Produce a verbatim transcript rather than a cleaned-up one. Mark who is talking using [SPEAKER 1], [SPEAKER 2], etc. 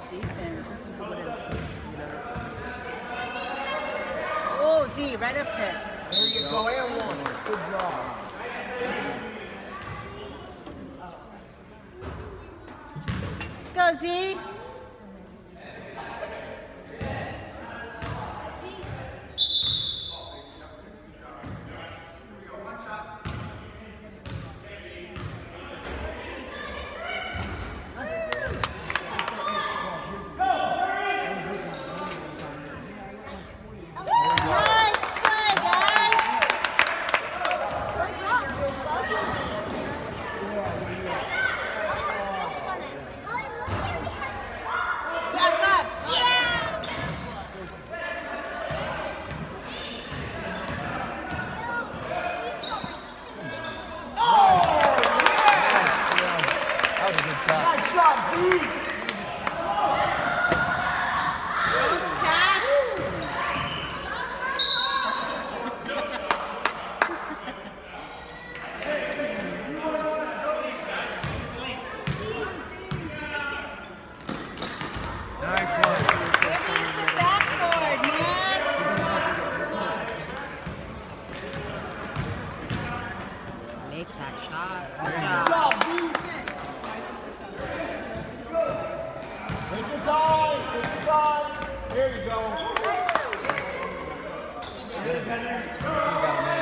[SPEAKER 1] Defense. This is the wooden team. Oh, Z, right up there.
[SPEAKER 2] There you go, and one. Good job.
[SPEAKER 1] Let's go, Z. Make that shot.
[SPEAKER 2] Take your time. Take your time. There you go.
[SPEAKER 3] Get it better.